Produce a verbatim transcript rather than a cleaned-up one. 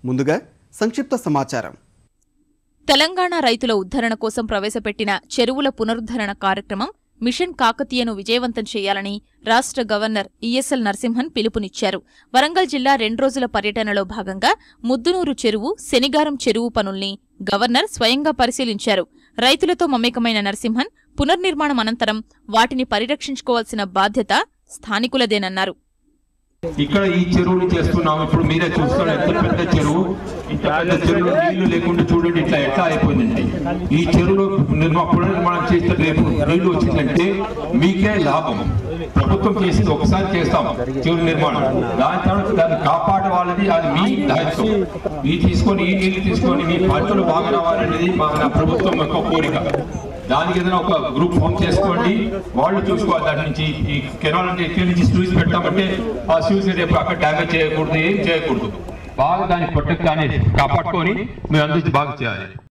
ముందుగా సంక్షిప్త సమాచారం. తెలంగాణ రైతుల ఉద్ధరణ కోసం ప్రవేశపెట్టిన చెరువుల పునరుద్ధరణ కార్యక్రమం మిషన్ కాకతీయను విజయవంతం చేయాలని రాష్ట్ర గవర్నర్ ఈఎస్ఎల్ నరసింహన్ పిలుపునిచ్చారు. వరంగల్ జిల్లా రెండు రోజుల పర్యటనలో భాగంగా ముద్దునూరు చెరువు, శనిగారం చెరువు పనుల్ని గవర్నర్ స్వయంగా పరిశీలించారు. రైతులతో మమేకమైన నరసింహన్ పునర్నిర్మాణం అనంతరం వాటిని పరిరక్షించుకోవాల్సిన బాధ్యత స్థానికులదేనన్నారు. ఇక్కడ ఈ చెరువుని చేస్తున్నాం. ఇప్పుడు మీరే చూస్తున్నారు, ఎంత పెద్ద చెరువు, ఇంత పెద్ద చెరువు నీళ్లు లేకుండా చూడండి ఇట్లా ఎట్లా అయిపోయిందండి. ఈ చెరువులో నిర్మా పునర్నిర్మాణం చేస్తే రేపు నీళ్లు వచ్చిందంటే మీకే లాభం. ప్రభుత్వం చేసింది ఒకసారి చేస్తాం చెరువు నిర్మాణం, దాని తర్వాత దాన్ని కాపాడవాలని అది మీ దాయత్వం. మీ తీసుకొని ఈ నీళ్లు తీసుకొని మీ పంటలు బాగా రావాలనేది మా ప్రభుత్వం యొక్క కోరిక. దానికి ఏదైనా ఒక గ్రూప్ ఫామ్ చేసుకోండి, వాళ్ళు చూసుకోవాలి. దాని నుంచి ఈ కెనాల్ అంటే ఇక్కడి నుంచి స్లూస్ పెట్టామంటే ఆ స్లూస్ రేపు అక్కడ డ్యామేజ్ చేయకూడదు, ఏం చేయకూడదు. బాగా దాన్ని ప్రొటెక్ట్ అనేది కాపాడుకొని మీరు అందరికీ బాగా చేయాలి.